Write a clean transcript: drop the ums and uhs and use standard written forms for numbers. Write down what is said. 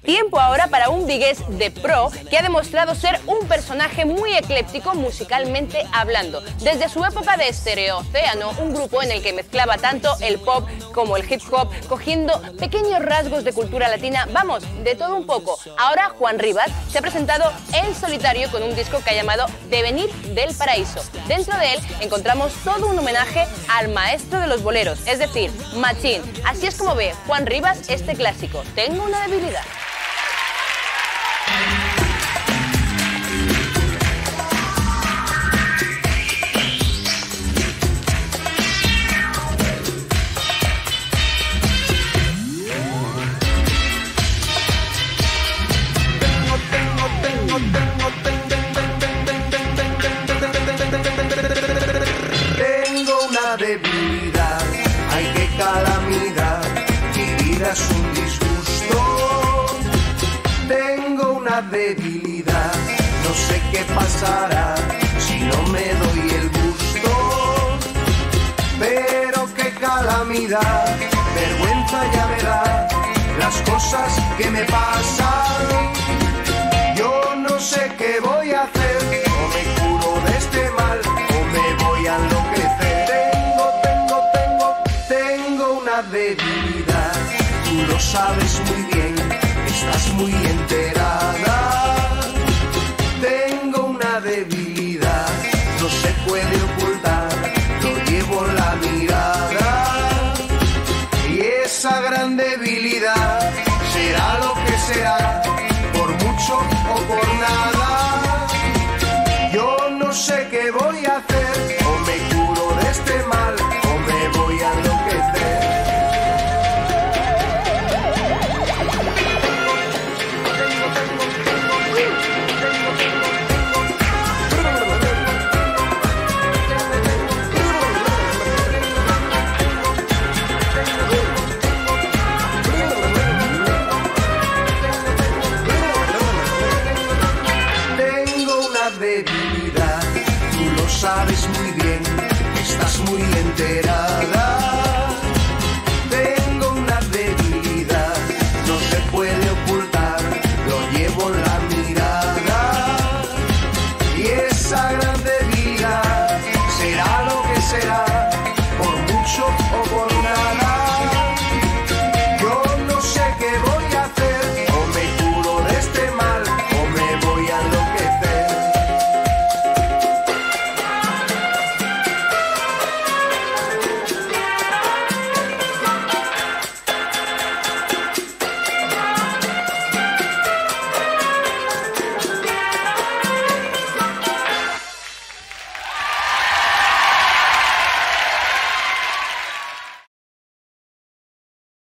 Tiempo ahora para un vigués de pro que ha demostrado ser un personaje muy ecléctico musicalmente hablando. Desde su época de Stereo Océano, un grupo en el que mezclaba tanto el pop como el hip hop, cogiendo pequeños rasgos de cultura latina, vamos, de todo un poco. Ahora Juan Rivas se ha presentado en solitario con un disco que ha llamado Devenir del Paraíso. Dentro de él encontramos todo un homenaje al maestro de los boleros, es decir, Machín. Así es como ve Juan Rivas este clásico, Tengo una debilidad. Tengo una debilidad, ay qué calamidad, mi vida es un disgusto. Tengo una debilidad, no sé qué pasará si no me doy el gusto. Pero qué calamidad, vergüenza ya me da las cosas que me pasan. Yo no sé qué voy a hacer, o me curo de este mal, o me voy a enloquecer. Tengo una debilidad, tú lo sabes muy bien, estás muy enterada. Tengo una debilidad, no se puede ocultar, lo llevo en la mirada. Y esa gran debilidad será lo que será, por mucho o por